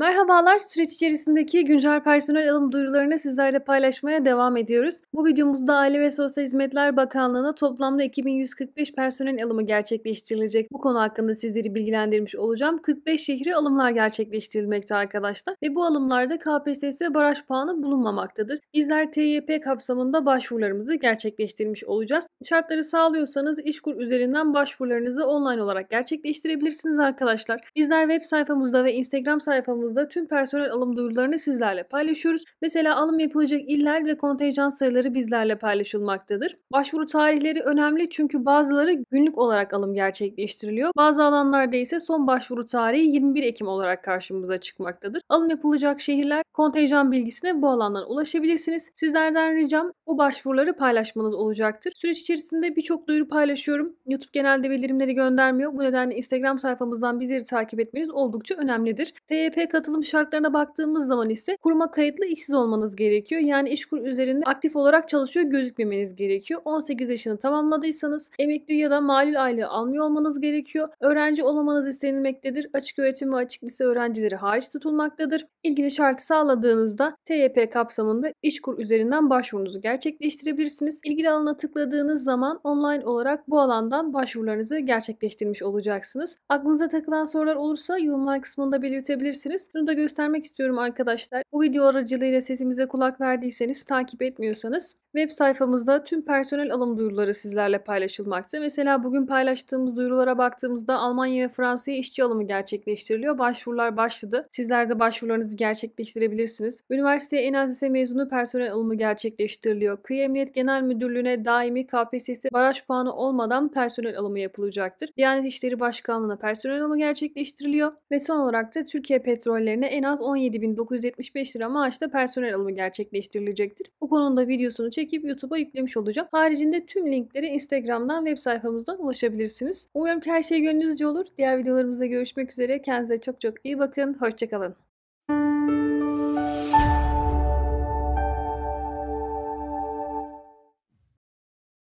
Merhabalar, süreç içerisindeki güncel personel alım duyurularını sizlerle paylaşmaya devam ediyoruz. Bu videomuzda Aile ve Sosyal Hizmetler Bakanlığı'na toplamda 2145 personel alımı gerçekleştirilecek. Bu konu hakkında sizleri bilgilendirmiş olacağım. 45 şehre alımlar gerçekleştirilmekte arkadaşlar ve bu alımlarda KPSS baraj puanı bulunmamaktadır. Bizler TYP kapsamında başvurularımızı gerçekleştirmiş olacağız. Şartları sağlıyorsanız İşkur üzerinden başvurularınızı online olarak gerçekleştirebilirsiniz arkadaşlar. Bizler web sayfamızda ve Instagram sayfamızda tüm personel alım duyurularını sizlerle paylaşıyoruz. Mesela alım yapılacak iller ve kontenjan sayıları bizlerle paylaşılmaktadır. Başvuru tarihleri önemli çünkü bazıları günlük olarak alım gerçekleştiriliyor. Bazı alanlarda ise son başvuru tarihi 21 Ekim olarak karşımıza çıkmaktadır. Alım yapılacak şehirler, kontenjan bilgisine bu alandan ulaşabilirsiniz. Sizlerden ricam bu başvuruları paylaşmanız olacaktır. Süreç içerisinde birçok duyuru paylaşıyorum. YouTube genelde bildirimleri göndermiyor. Bu nedenle Instagram sayfamızdan bizleri takip etmeniz oldukça önemlidir. TYP katılım şartlarına baktığımız zaman ise kuruma kayıtlı işsiz olmanız gerekiyor. Yani İşkur üzerinde aktif olarak çalışıyor gözükmemeniz gerekiyor. 18 yaşını tamamladıysanız emekli ya da malul aylığı almıyor olmanız gerekiyor. Öğrenci olmamanız istenilmektedir. Açık öğretim ve açık lise öğrencileri hariç tutulmaktadır. İlgili şartı sağladığınızda TYP kapsamında İşkur üzerinden başvurunuzu gerçekleştirebilirsiniz. İlgili alana tıkladığınız zaman online olarak bu alandan başvurularınızı gerçekleştirmiş olacaksınız. Aklınıza takılan sorular olursa yorumlar kısmında belirtebilirsiniz. Bunu da göstermek istiyorum arkadaşlar. Bu video aracılığıyla sesimize kulak verdiyseniz, takip etmiyorsanız web sayfamızda tüm personel alım duyuruları sizlerle paylaşılmakta. Mesela bugün paylaştığımız duyurulara baktığımızda Almanya ve Fransa'ya işçi alımı gerçekleştiriliyor. Başvurular başladı. Sizler de başvurularınızı gerçekleştirebilirsiniz. Üniversiteye en az lise mezunu personel alımı gerçekleştiriliyor. Kıyı Emniyet Genel Müdürlüğü'ne daimi KPSS baraj puanı olmadan personel alımı yapılacaktır. Diyanet İşleri Başkanlığı'na personel alımı gerçekleştiriliyor ve son olarak da Türkiye Petrollerine en az 17.975 lira maaşla personel alımı gerçekleştirilecektir. Bu konuda videosunu çekip YouTube'a yüklemiş olacağım. Haricinde tüm linkleri Instagram'dan, web sayfamızdan ulaşabilirsiniz. Umarım ki her şey gönlünüzce olur. Diğer videolarımızda görüşmek üzere. Kendinize çok çok iyi bakın. Hoşça kalın.